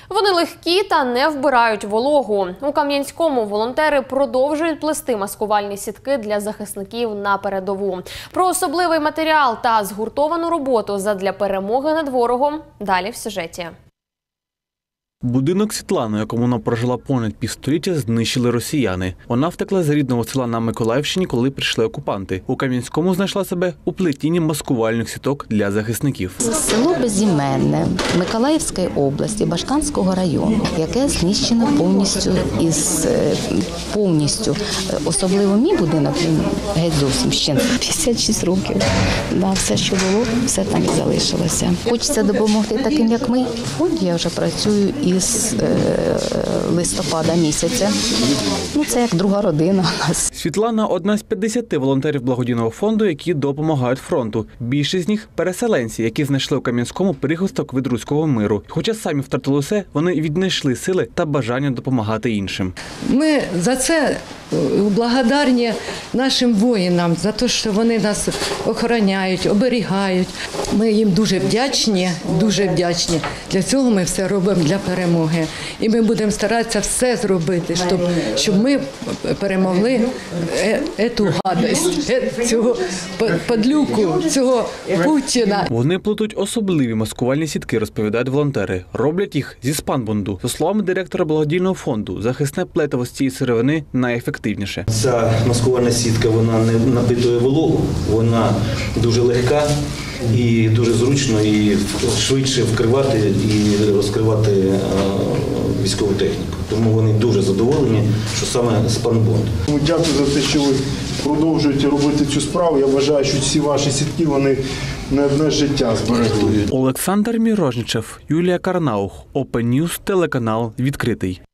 Вони легкі та не вбирають вологу. У Кам'янському волонтери продовжують плести маскувальні сітки для захисників на передову. Про особливий матеріал та згуртовану роботу задля перемоги над ворогом далі в сюжеті. Будинок Світлани, у якому вона прожила понад півстоліття, знищили росіяни. Вона втекла з рідного села на Миколаївщині, коли прийшли окупанти. У Кам'янському знайшла себе у плетінні маскувальних сіток для захисників. Село Безіменне Миколаївської області, Башканського району, яке знищено повністю. Особливо мій будинок, він геть зовсім ще 56 років. Все, що було, все там і залишилося. Хочеться допомогти таким, як ми. От я вже працюю із листопада місяця. Це як друга родина у нас. Світлана – одна з 50 волонтерів благодійного фонду, які допомагають фронту. Більшість з них – переселенці, які знайшли у Кам'янському прихисток від руського миру. Хоча самі втратили усе, вони віднайшли сили та бажання допомагати іншим. Ми за це благодарні нашим воїнам, за те, що вони нас охороняють, оберігають. Ми їм дуже вдячні, дуже вдячні. Для цього ми все робимо для перемоги. І ми будемо старатися все зробити, щоб ми перемогли цю гадость, цього падлюку, цього Путіна. Вони плетуть особливі маскувальні сітки, розповідають волонтери. Роблять їх зі спанбунду. За словами директора благодійного фонду, захисне плетиво з цієї сировини найефективніше. Ця маскувальна сітка, вона не напитує вологу, вона дуже легка і дуже зручно і швидше вкривати і розкривати військову техніку. Тому вони дуже задоволені, що саме спанбонд. Дякую за те, що ви продовжуєте робити цю справу. Я вважаю, що всі ваші сітки, вони не одне життя зберегли. Олександр Мірожничев, Юлія Карнаух, Open News, телеканал «Відкритий».